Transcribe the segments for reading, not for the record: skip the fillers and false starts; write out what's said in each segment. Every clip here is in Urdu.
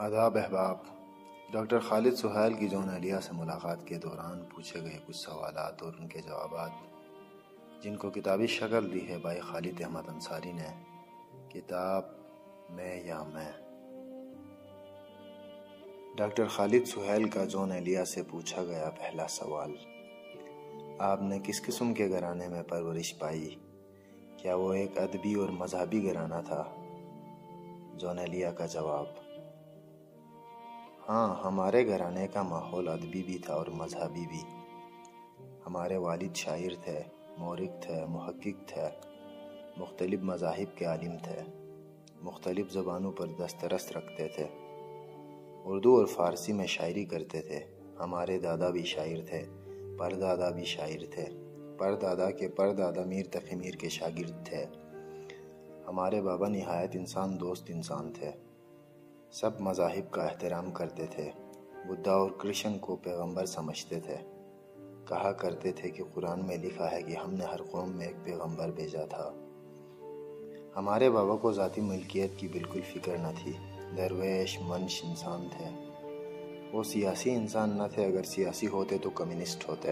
آداب احباب۔ ڈاکٹر خالد سہیل کی جون علیہ سے ملاقات کے دوران پوچھے گئے کچھ سوالات اور ان کے جوابات، جن کو کتابی شکل دی ہے بھائی خالد احمد انصاری نے، کتاب میں یا میں۔ ڈاکٹر خالد سہیل کا جون علیہ سے پوچھا گیا پہلا سوال: آپ نے کس قسم کے گھرانے میں پرورش پائی؟ کیا وہ ایک ادبی اور مذہبی گھرانہ تھا؟ جون علیہ کا جواب: ہاں، ہمارے گھرانے کا ماحول ادبی بھی تھا اور مذہبی بھی۔ ہمارے والد شاعر تھے، مورخ تھے، محقق تھے، مختلف مذاہب کے عالم تھے، مختلف زبانوں پر دسترس رکھتے تھے، اردو اور فارسی میں شاعری کرتے تھے۔ ہمارے دادا بھی شاعر تھے، پردادا بھی شاعر تھے، پردادا کے پردادا میر تقی میر کے شاگرد تھے۔ ہمارے بابا نہایت انسان دوست انسان تھے، سب مذاہب کا احترام کرتے تھے، بدھا اور کرشن کو پیغمبر سمجھتے تھے، کہا کرتے تھے کہ قرآن میں لکھا ہے کہ ہم نے ہر قوم میں ایک پیغمبر بھیجا تھا۔ ہمارے بابا کو ذاتی ملکیت کی بالکل فکر نہ تھی، درویش منش انسان تھے۔ وہ سیاسی انسان نہ تھے، اگر سیاسی ہوتے تو کمیونسٹ ہوتے۔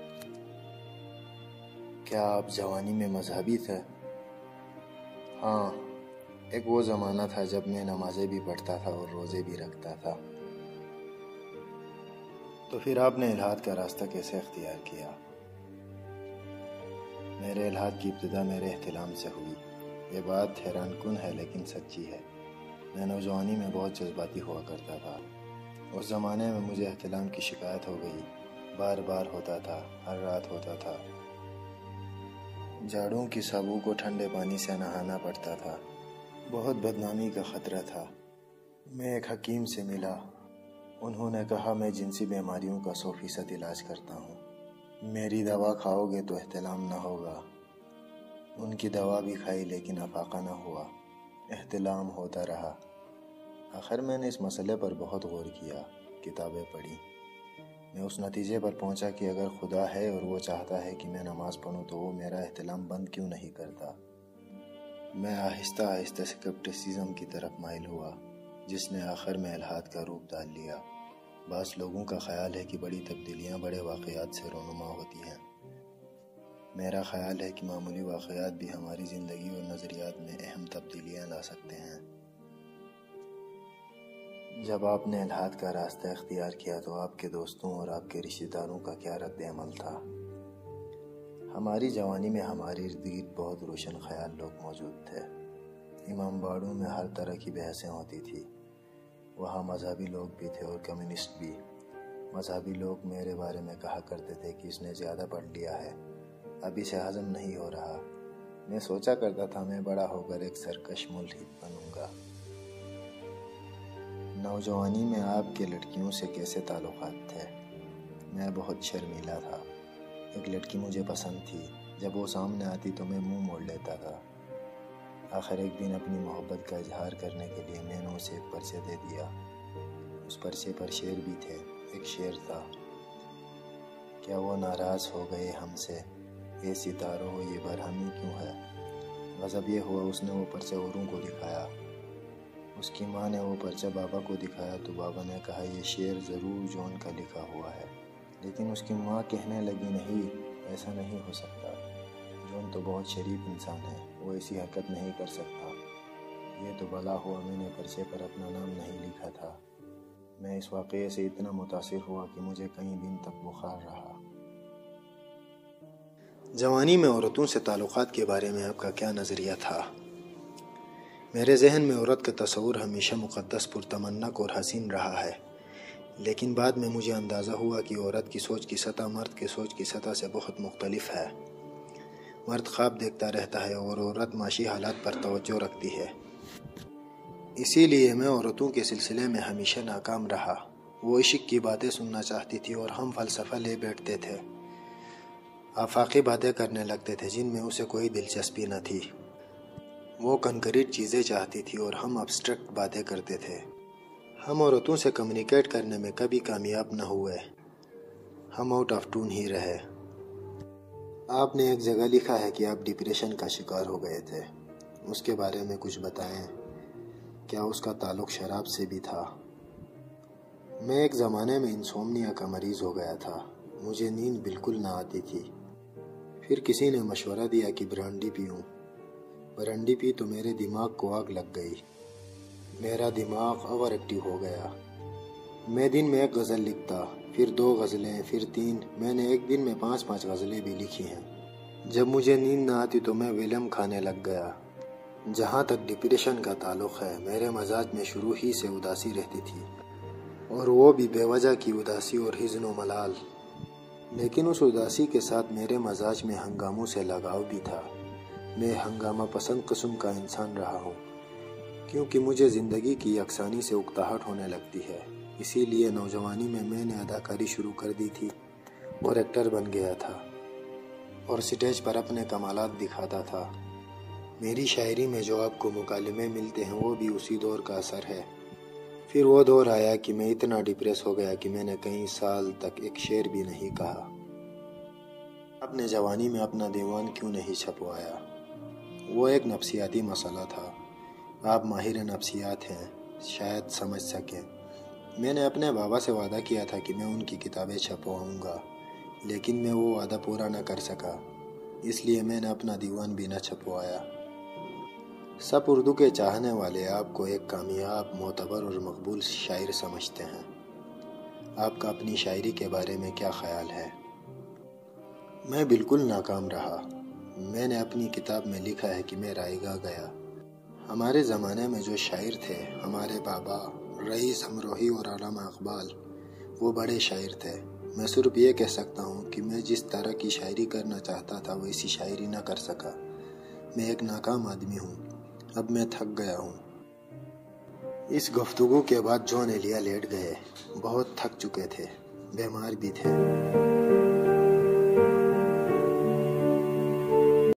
کیا آپ جوانی میں مذہبی تھے؟ ہاں، ایک وہ زمانہ تھا جب میں نمازیں بھی پڑھتا تھا اور روزے بھی رکھتا تھا۔ تو پھر آپ نے الحاد کا راستہ کیسے اختیار کیا؟ میرے الحاد کی ابتدا میرے احتلام سے ہوئی۔ یہ بات حیران کن ہے لیکن سچی ہے۔ میں نوجوانی میں بہت جذباتی ہوا کرتا تھا۔ اس زمانے میں مجھے احتلام کی شکایت ہو گئی، بار بار ہوتا تھا، ہر رات ہوتا تھا۔ جھاڑوں کی صابو کو ٹھنڈے پانی سے نہانا پڑتا تھا، بہت بدنامی کا خطرہ تھا۔ میں ایک حکیم سے ملا، انہوں نے کہا میں جنسی بیماریوں کا 100% علاج کرتا ہوں، میری دوا کھاؤ گے تو احتلام نہ ہوگا۔ ان کی دوا بھی کھائی لیکن افاقہ نہ ہوا، احتلام ہوتا رہا۔ آخر میں نے اس مسئلے پر بہت غور کیا، کتابیں پڑھی۔ میں اس نتیجے پر پہنچا کہ اگر خدا ہے اور وہ چاہتا ہے کہ میں نماز پڑھوں تو وہ میرا احتلام بند کیوں نہیں کرتا۔ میں آہستہ آہستہ سکپٹسزم کی طرف مائل ہوا، جس نے آخر میں الحاد کا روپ ڈال لیا۔ بعض لوگوں کا خیال ہے کہ بڑی تبدیلیاں بڑے واقعات سے رونما ہوتی ہیں۔ میرا خیال ہے کہ معمولی واقعات بھی ہماری زندگی اور نظریات میں اہم تبدیلیاں لا سکتے ہیں۔ جب آپ نے الحاد کا راستہ اختیار کیا تو آپ کے دوستوں اور آپ کے رشتہ داروں کا کیا رد عمل تھا؟ ہماری جوانی میں ہمارے ارد گرد بہت روشن خیال لوگ موجود تھے۔ امام باڑوں میں ہر طرح کی بحثیں ہوتی تھی۔ وہاں مذہبی لوگ بھی تھے اور کمیونسٹ بھی۔ مذہبی لوگ میرے بارے میں کہا کرتے تھے کہ اس نے زیادہ پڑھ لیا ہے، اب اسے ہضم نہیں ہو رہا۔ میں سوچا کرتا تھا میں بڑا ہو کر ایک سرکش ملحد بنوں گا۔ نوجوانی میں آپ کے لڑکیوں سے کیسے تعلقات تھے؟ میں بہت شرمیلا تھا۔ ایک لڑکی مجھے پسند تھی، جب وہ سامنے آتی تو میں منہ موڑ لیتا تھا۔ آخر ایک دن اپنی محبت کا اظہار کرنے کے لیے میں نے اسے ایک پرچہ دے دیا۔ اس پرچے پر شعر بھی تھے۔ ایک شعر تھا: کیا وہ ناراض ہو گئے ہم سے، اے ستاروں یہ برہمی کیوں ہے؟ غضب یہ ہوا اس نے وہ پرچہ اوروں کو دکھایا۔ اس کی ماں نے وہ پرچہ بابا کو دکھایا تو بابا نے کہا یہ شعر ضرور جون کا لکھا ہوا ہے، لیکن اس کی ماں کہنے لگی نہیں، ایسا نہیں ہو سکتا، جون تو بہت شریف انسان ہے، وہ ایسی حرکت نہیں کر سکتا۔ یہ تو بلا ہوا میں نے پرچے پر اپنا نام نہیں لکھا تھا۔ میں اس واقعے سے اتنا متاثر ہوا کہ مجھے کئی دن تک بخار رہا۔ جوانی میں عورتوں سے تعلقات کے بارے میں آپ کا کیا نظریہ تھا؟ میرے ذہن میں عورت کا تصور ہمیشہ مقدس، پرتمنّک اور حسین رہا ہے، لیکن بعد میں مجھے اندازہ ہوا کہ عورت کی سوچ کی سطح مرد کی سوچ کی سطح سے بہت مختلف ہے۔ مرد خواب دیکھتا رہتا ہے اور عورت معاشی حالات پر توجہ رکھتی ہے۔ اسی لیے میں عورتوں کے سلسلے میں ہمیشہ ناکام رہا۔ وہ عشق کی باتیں سننا چاہتی تھی اور ہم فلسفہ لے بیٹھتے تھے، آفاقی باتیں کرنے لگتے تھے جن میں اسے کوئی دلچسپی نہ تھی۔ وہ کنکریٹ چیزیں چاہتی تھی اور ہم ابسٹریکٹ باتیں کرتے تھے۔ ہم عورتوں سے کمیونیکیٹ کرنے میں کبھی کامیاب نہ ہوئے، ہم آؤٹ آف ٹون ہی رہے۔ آپ نے ایک جگہ لکھا ہے کہ آپ ڈپریشن کا شکار ہو گئے تھے، اس کے بارے میں کچھ بتائیں۔ کیا اس کا تعلق شراب سے بھی تھا؟ میں ایک زمانے میں انسومنیا کا مریض ہو گیا تھا۔ مجھے نیند بالکل نہ آتی تھی۔ پھر کسی نے مشورہ دیا کہ برانڈی پیوں۔ برانڈی پی تو میرے دماغ کو آگ لگ گئی۔ میرا دماغ اوور ایکٹیو ہو گیا۔ میں دن میں 1 غزل لکھتا، پھر 2 غزلیں، پھر 3۔ میں نے ایک دن میں 5 غزلیں بھی لکھی ہیں۔ جب مجھے نیند نہ آتی تو میں ویلم کھانے لگ گیا۔ جہاں تک ڈپریشن کا تعلق ہے، میرے مزاج میں شروع ہی سے اداسی رہتی تھی، اور وہ بھی بے وجہ کی اداسی اور حزن و ملال۔ لیکن اس اداسی کے ساتھ میرے مزاج میں ہنگاموں سے لگاؤ بھی تھا۔ میں ہنگامہ پسند قسم کا انسان رہا ہوں، کیونکہ مجھے زندگی کی یکسانی سے اکتاہٹ ہونے لگتی ہے۔ اسی لیے نوجوانی میں نے اداکاری شروع کر دی تھی اور ایکٹر بن گیا تھا، اور سٹیج پر اپنے کمالات دکھاتا تھا۔ میری شاعری میں جو آپ کو مکالمے ملتے ہیں وہ بھی اسی دور کا اثر ہے۔ پھر وہ دور آیا کہ میں اتنا ڈپریس ہو گیا کہ میں نے کئی سال تک ایک شعر بھی نہیں کہا۔ اپنے جوانی میں اپنا دیوان کیوں نہیں چھپوایا؟ وہ ایک نفسیاتی مسئلہ تھا۔ آپ ماہر نفسیات ہیں، شاید سمجھ سکیں۔ میں نے اپنے بابا سے وعدہ کیا تھا کہ میں ان کی کتابیں چھپواؤں گا، لیکن میں وہ وعدہ پورا نہ کر سکا، اس لیے میں نے اپنا دیوان بھی نہ چھپوایا۔ سب اردو کے چاہنے والے آپ کو ایک کامیاب، معتبر اور مقبول شاعر سمجھتے ہیں۔ آپ کا اپنی شاعری کے بارے میں کیا خیال ہے؟ میں بالکل ناکام رہا۔ میں نے اپنی کتاب میں لکھا ہے کہ میں رائیگاں گیا۔ ہمارے زمانے میں جو شاعر تھے، ہمارے بابا رئیس امروہی اور علامہ اقبال، وہ بڑے شاعر تھے۔ میں صرف یہ کہہ سکتا ہوں کہ میں جس طرح کی شاعری کرنا چاہتا تھا ویسی شاعری نہ کر سکا۔ میں ایک ناکام آدمی ہوں۔ اب میں تھک گیا ہوں۔ اس گفتگو کے بعد جون ایلیا لیٹ گئے۔ بہت تھک چکے تھے، بیمار بھی تھے۔